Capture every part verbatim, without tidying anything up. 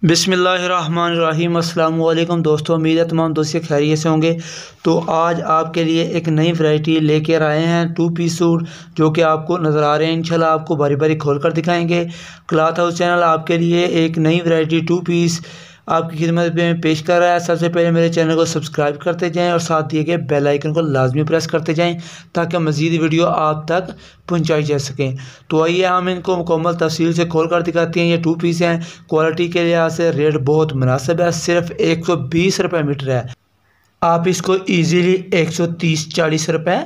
बिस्मिल्लाहिर्रहमानिर्रहीम। अस्सलाम वालेकुम दोस्तों, उम्मीद है तमाम दोस्त खैरियत से होंगे। तो आज आपके लिए एक नई वैरायटी लेकर आए हैं टू पीस सूट, जो कि आपको नज़र आ रहे हैं। इंशाल्लाह आपको बारी बारी खोल कर दिखाएंगे। क्लॉथ हाउस चैनल आपके लिए एक नई वैरायटी टू पीस आपकी खिदमत में पेश कर रहा है। सबसे पहले मेरे चैनल को सब्सक्राइब करते जाएं और साथ दिए गए बेल आइकन को लाजमी प्रेस करते जाएं ताकि मज़ीद वीडियो आप तक पहुंचाई जा सकें। तो आइए हम इनको मुकम्मल तफसील से खोल कर दिखाते हैं। ये टू पीस हैं, क्वालिटी के लिहाज से रेट बहुत मुनासिब है, सिर्फ एक सौ बीस रुपये मीटर है। आप इसको ईज़िली एक सौ तीस चालीस रुपये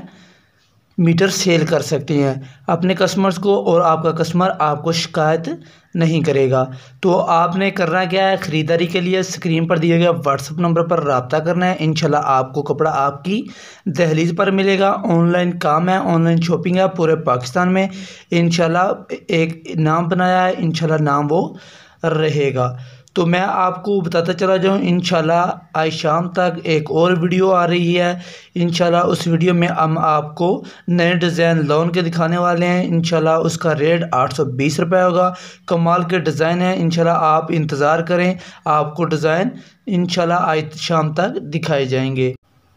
मीटर सेल कर सकते हैं अपने कस्टमर्स को, और आपका कस्टमर आपको शिकायत नहीं करेगा। तो आपने करना क्या है, ख़रीदारी के लिए स्क्रीन पर दिए गए व्हाट्सएप नंबर पर रब्ता करना है। इंशाल्लाह आपको कपड़ा आपकी दहलीज पर मिलेगा। ऑनलाइन काम है, ऑनलाइन शॉपिंग है पूरे पाकिस्तान में। इंशाल्लाह एक नाम बनाया है, इंशाल्लाह नाम वो रहेगा। तो मैं आपको बताता चला जाऊँ, इंशाल्लाह आज शाम तक एक और वीडियो आ रही है। इंशाल्लाह उस वीडियो में हम आपको नए डिज़ाइन लोन के दिखाने वाले हैं। इंशाल्लाह उसका रेट आठ सौ बीस रुपये होगा। कमाल के डिज़ाइन है, इंशाल्लाह आप इंतज़ार करें, आपको डिज़ाइन इंशाल्लाह आज शाम तक दिखाए जाएंगे।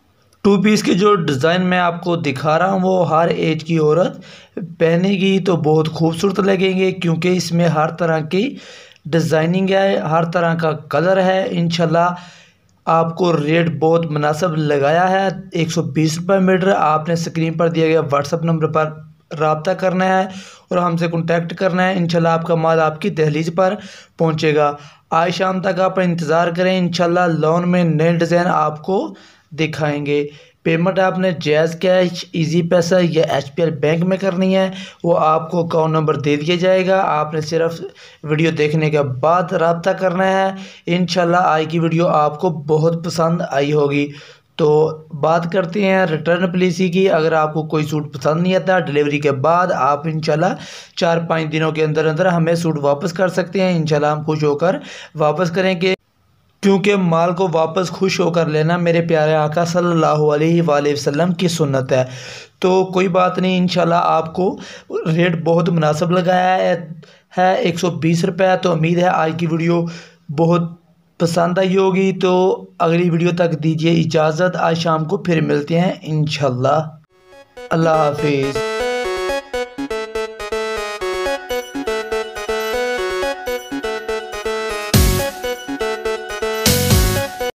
टू पीस के जो डिज़ाइन मैं आपको दिखा रहा हूँ वो हर एज की औरत पहनेगी तो बहुत खूबसूरत लगेंगे, क्योंकि इसमें हर तरह की डिज़ाइनिंग है, हर तरह का कलर है। इंशाल्लाह आपको रेट बहुत मुनासिब लगाया है, एक सौ बीस रुपये मीटर। आपने स्क्रीन पर दिए गए व्हाट्सएप नंबर पर रब्ता करना है और हमसे कॉन्टैक्ट करना है। इंशाल्लाह आपका माल आपकी दहलीज पर पहुंचेगा। आज शाम तक आप इंतज़ार करें, इंशाल्लाह लोन में नए डिज़ाइन आपको दिखाएंगे। पेमेंट आपने जायज़ कैश, इजी पैसा या एच पी एल बैंक में करनी है, वो आपको अकाउंट नंबर दे दिया जाएगा। आपने सिर्फ वीडियो देखने के बाद रब्ता करना है। इंशाल्लाह आज की वीडियो आपको बहुत पसंद आई होगी। तो बात करते हैं रिटर्न पॉलिसी की। अगर आपको कोई सूट पसंद नहीं आता, डिलीवरी के बाद आप इंशाल्लाह चार पाँच दिनों के अंदर अंदर हमें सूट वापस कर सकते हैं। इंशाल्लाह हम खुश होकर वापस करेंगे, क्योंकि माल को वापस खुश होकर लेना मेरे प्यारे आका सल्लल्लाहु अलैहि वसल्लम की सुन्नत है। तो कोई बात नहीं, इंशाल्लाह आपको रेट बहुत मुनासिब लगाया है है एक सौ बीस रुपये। तो उम्मीद है आज की वीडियो बहुत पसंद आई होगी। तो अगली वीडियो तक दीजिए इजाज़त, आज शाम को फिर मिलते हैं इंशाल्लाह। अल्लाह हाफिज़।